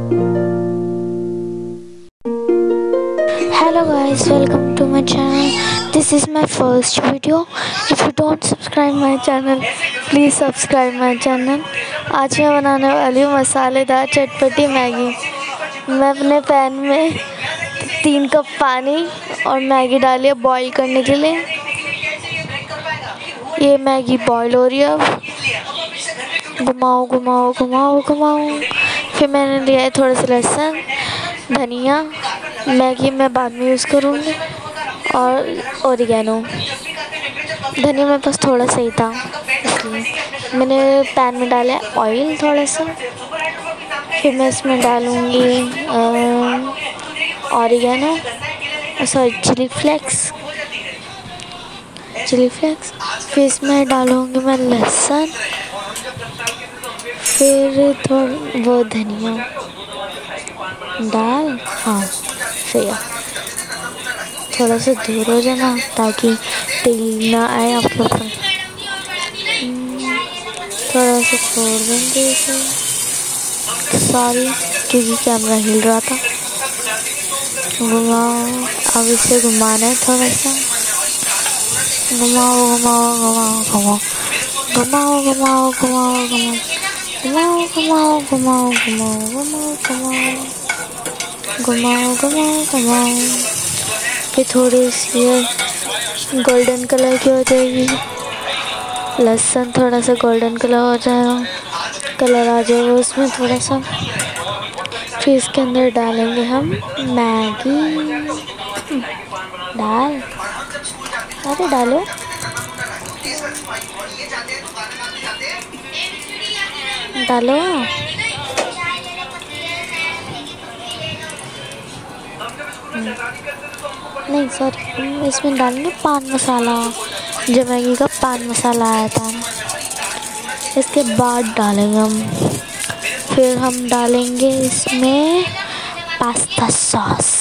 Hello guys, welcome to my channel. This is my first video. If you don't subscribe my channel, please subscribe my channel. आज मैं बनाने वाली हूँ मसालेदार चटपटी मैगी। मैं अपने पैन में 3 कप पानी और मैगी डाली है बॉईल करने के लिए। ये मैगी बॉईल हो रही है। अब घुमाओ घुमाओ घुमाओ घुमाओ। फिर मैंने लिया है थोड़ा सा लहसुन, धनिया, मैगी मैं बाद में यूज़ करूँगी, और ओरिगेनो। धनिया मेरे पास थोड़ा सा ही था, इसलिए मैंने पैन में डाला है ऑयल थोड़ा सा। फिर मैं इसमें डालूँगी ओरिगेनो, सॉरी चिली फ्लेक्स। फिर इसमें डालूँगी मैं लहसुन, फिर थोड़ा वो धनिया हाँ सही है। थोड़ा सा दूर हो जाना ताकि तेल ना आए आपके ऊपर। थोड़ा सा छोड़ देंगे इसे, सॉरी क्योंकि कैमरा हिल रहा था। घुमाओ, अब इसे घुमाना है थोड़ा सा। घुमाओ घुमाओ घुमाओ घुमाओ घुमाओ घुमाओ घुमाओ घुमाओ घुमाओ घुमाओ घुमाओ घुमाओ घुमाओ घुमाओ घुमाओ। फिर थोड़ी सी गोल्डन कलर की हो जाएगी, लहसुन थोड़ा सा गोल्डन कलर हो जाएगा, कलर आ जाएगा उसमें थोड़ा सा। फिर इसके अंदर डालेंगे हम मैगी। अरे डालो। नहीं सॉरी, इसमें डालेंगे पान मसाला, जो मैगी का पान मसाला आया था, इसके बाद डालेंगे हम। फिर हम डालेंगे इसमें पास्ता सॉस।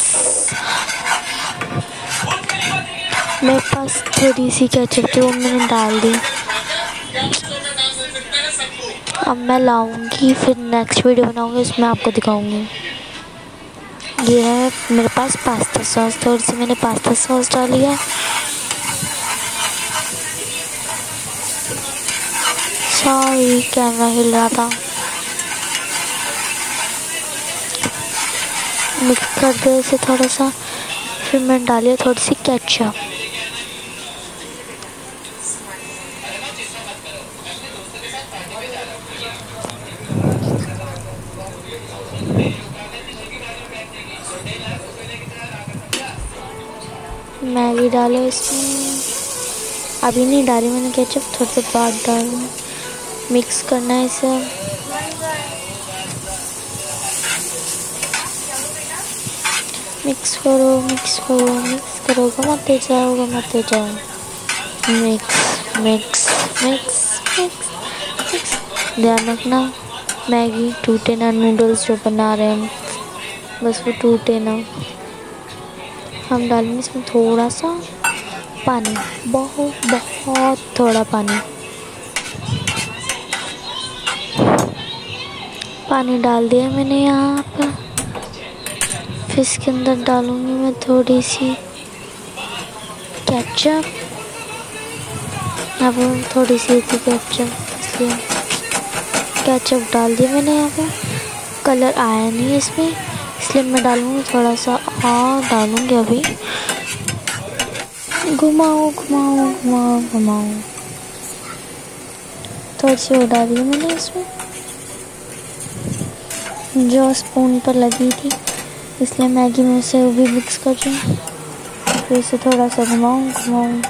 मेरे पास थोड़ी सी केचप थी, वो मैंने डाल दी। अब मैं लाऊंगी, फिर नेक्स्ट वीडियो बनाऊंगी, उसमें आपको दिखाऊंगी। ये है मेरे पास पास्ता सॉस, थोड़ी सी मैंने पास्ता सॉस डाली है। सॉरी कैमरा हिल रहा था। मिक्स कर दो इसे थोड़ा सा। फिर मैंने डाली है थोड़ी सी केचप। मैगी डालो इसमें, अभी नहीं डाली मैंने केचप, थोड़ी देर बाद डालूँ। मिक्स करना है इसे। मिक्स करो मिक्स करो मिक्स करो, घुमाते जाओ घुमाते जाओ। Mix mix mix mix mix. ध्यान रखना मैगी टूटे ना, नूडल्स जो बना रहे हैं बस वो टूटे ना। हम डालेंगे इसमें थोड़ा सा पानी, बहुत थोड़ा पानी डाल दिया मैंने यहाँ पर। फिर इसके अंदर डालूंगी मैं थोड़ी सी केचप। अब थोड़ी सी थी केचप, इसलिए केचप डाल दिया मैंने यहाँ पे। कलर आया नहीं इसमें, इसलिए मैं डालूंगी थोड़ा सा और डालूंगी अभी। घुमाओ घुमाओ घुमाओ घुमाओ। थोड़ी सी वो डाली है मैंने इसमें, जो स्पून पर लगी थी, इसलिए मैगी में से वो भी मिक्स कर दूँ। फिर इसे थोड़ा सा घुमाऊँ।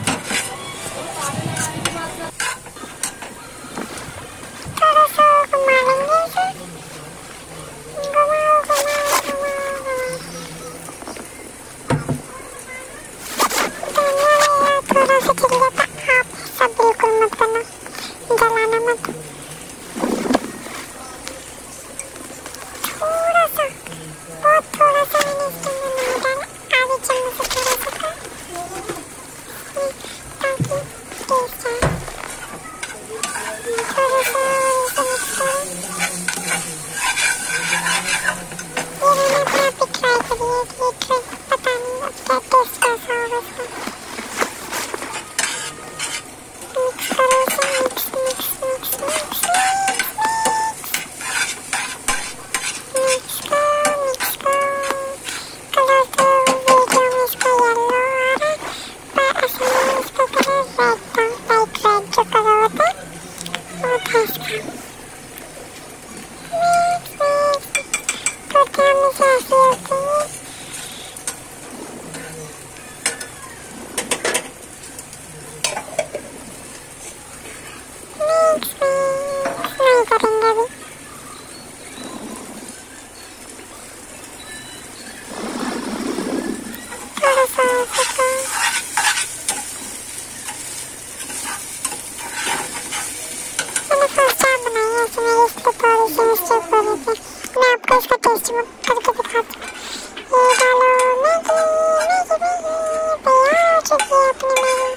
मैं आपको इसका टेस्ट करके दिखाती हूँ। ये डालो मैगी, मैगी मैगी तैयार हो चुकी है अपनी मैगी।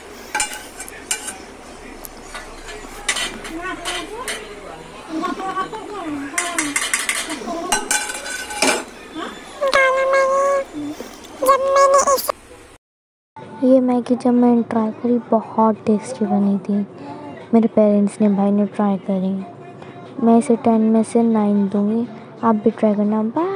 डालो मैगी। जब मैंने इस ये मैगी जब मैंने ट्राई करी बहुत टेस्टी बनी थी। मेरे पेरेंट्स ने भाई ने ट्राई करी। मैं इसे 10 में से 9 दूँगी। आप भी ट्राई करना। बाय।